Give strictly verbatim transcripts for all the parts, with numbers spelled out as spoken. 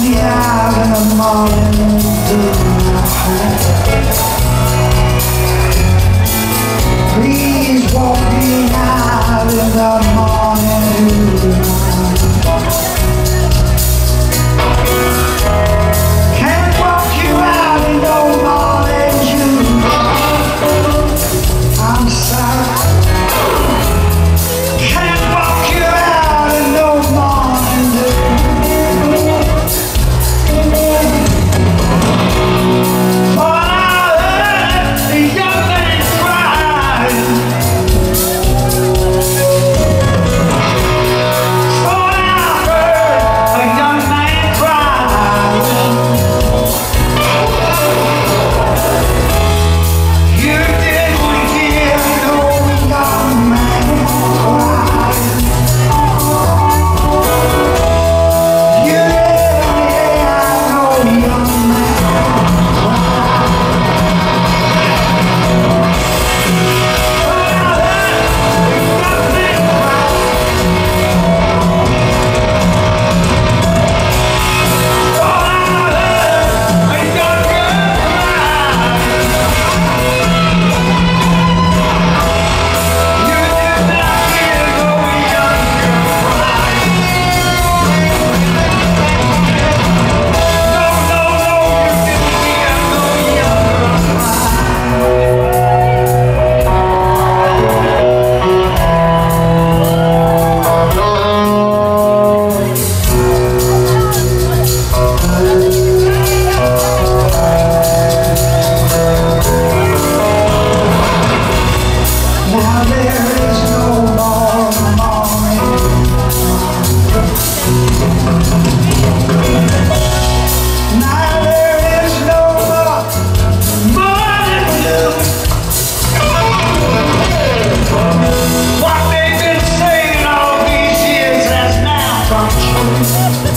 me out in the morning dew. Please walk me out in the morning dew. Can't walk you out in no morning dew. I'm sorry. Can't walk you out in no morning dew. For I heard the young man cry. For I heard a young man cry. You didn't hear no young man cry. You didn't hear no young man cry. Now there is no more morning. Now there is no more morning dew. What they've been saying all these years has now come true.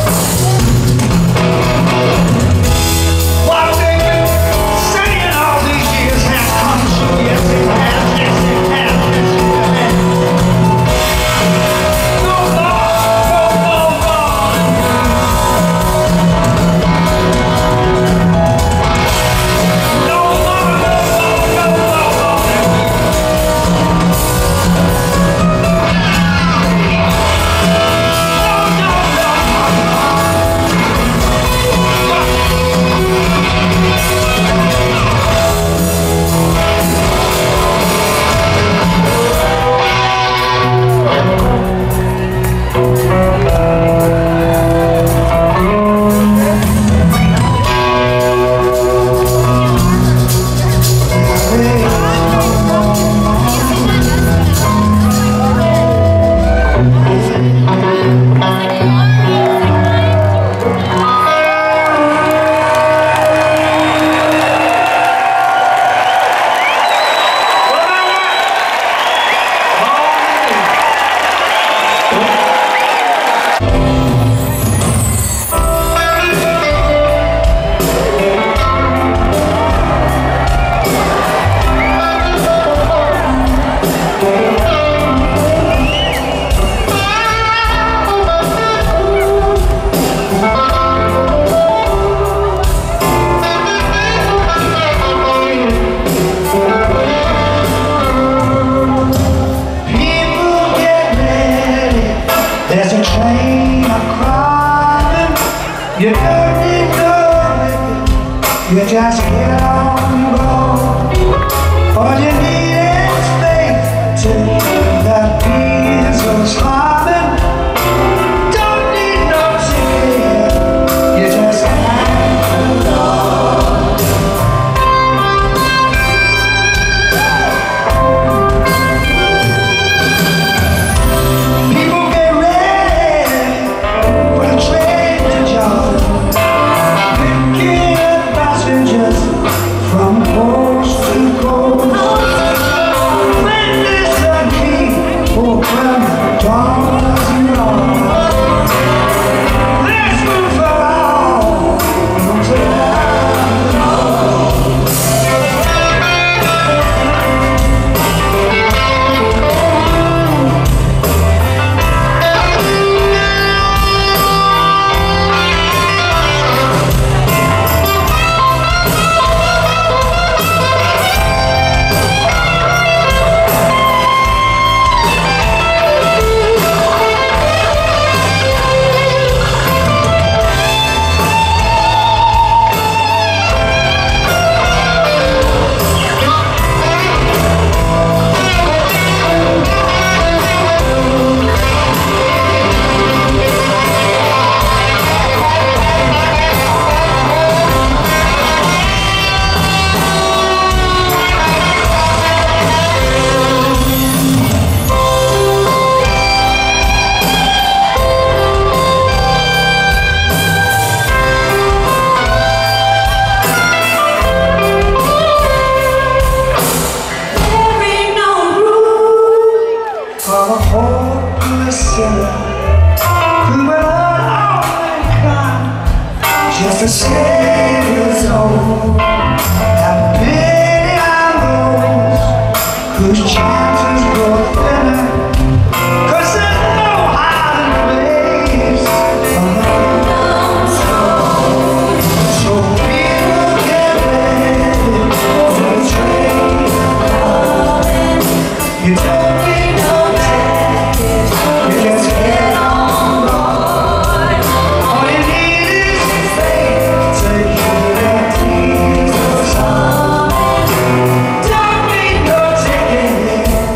What they've been saying all these years has come true. Yes, it has. Yes, it has. Yes, it has. No more, no more morning dew. No more, no more, no more morning dew. No, no, there's a train a-crying. You don't need no liquor. You just get on and go. All you need is faith to that diesel's humming. Don't need no ticket. You just have to go. People get ready for the train to jump. Picking up passengers from coast to coast. When this a key, oh, when the dawn Just to save your soul. Have pity on those whose chances grow thinner, 'cause there's no hiding place from the unknown soul. So people get ready for the train coming. You don't need no ticket, you just get on board. All you need is faith to hear that Jesus coming. Don't need no ticket,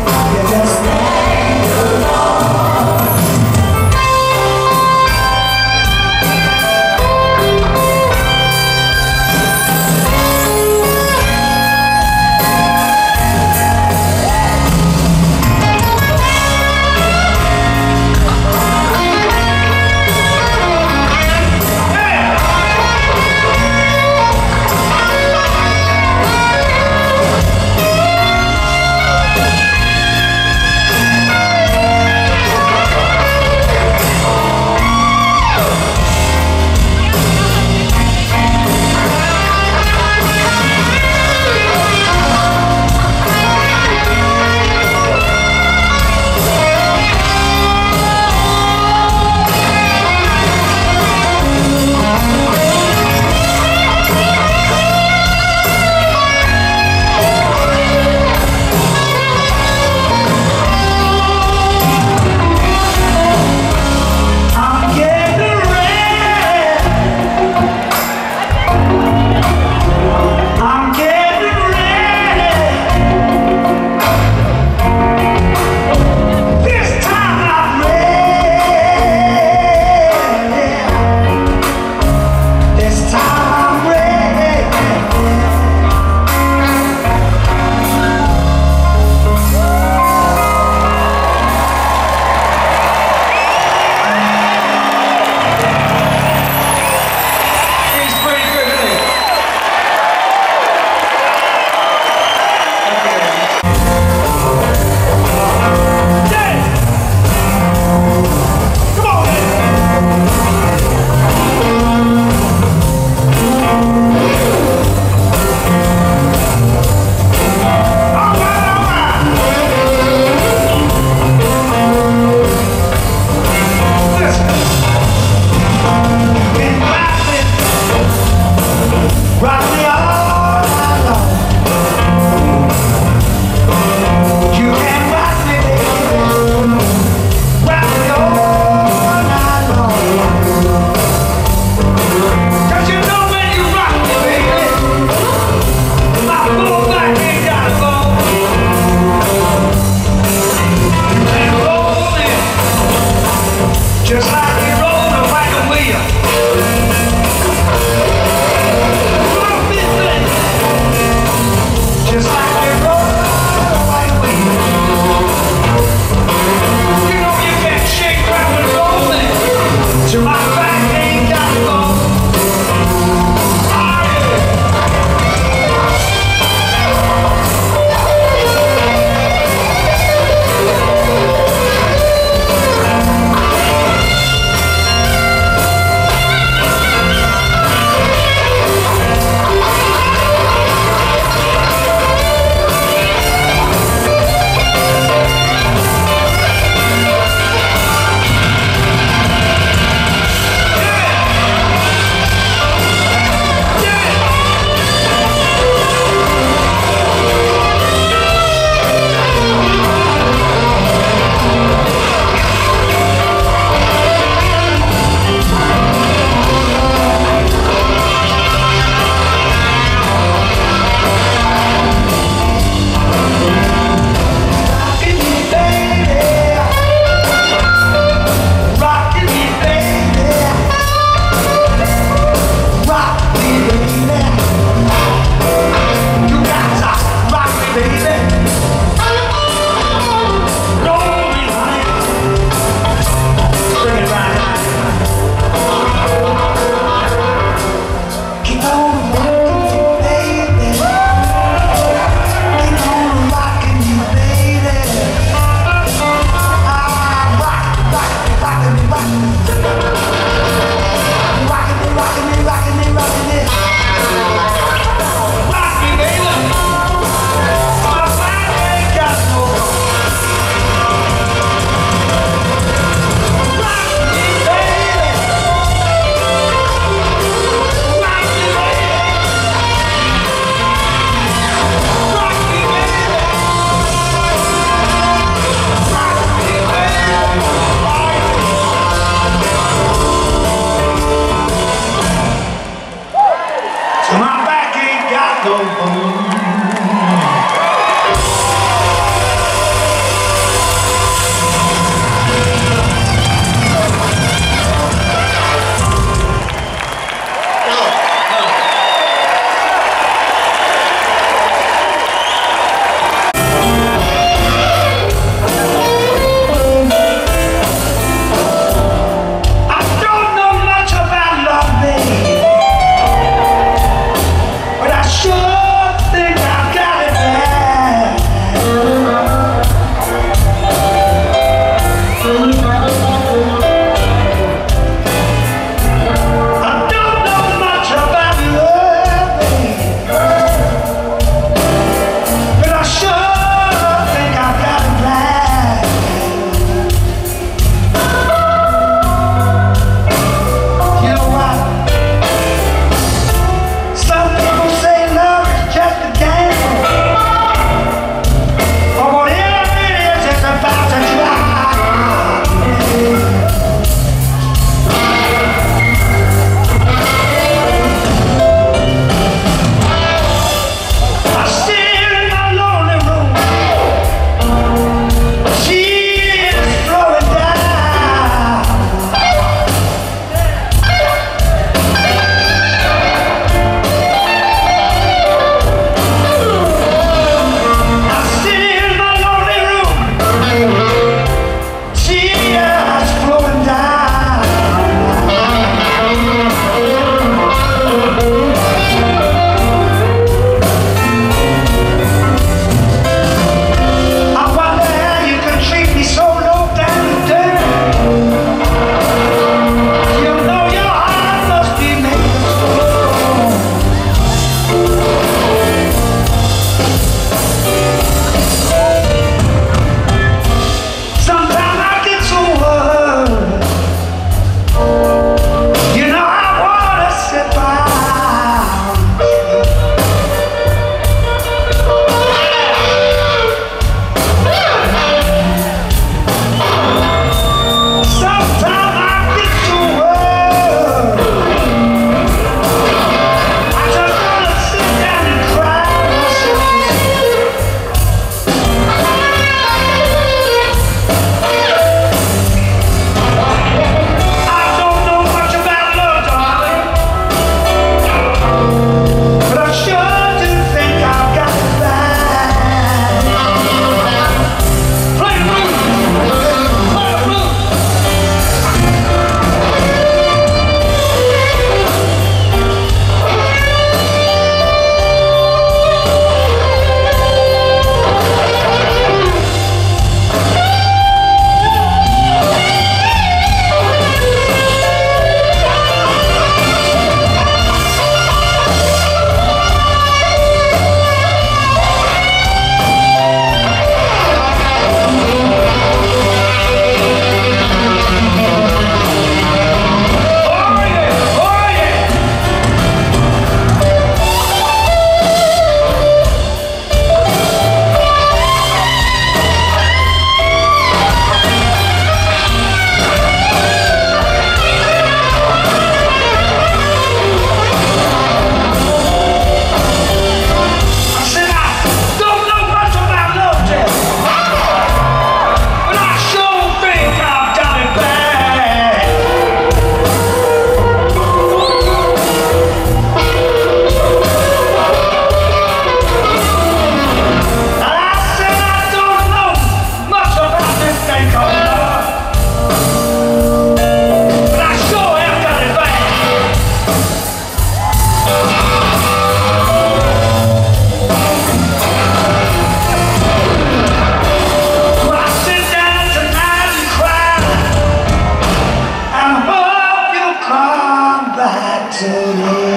today.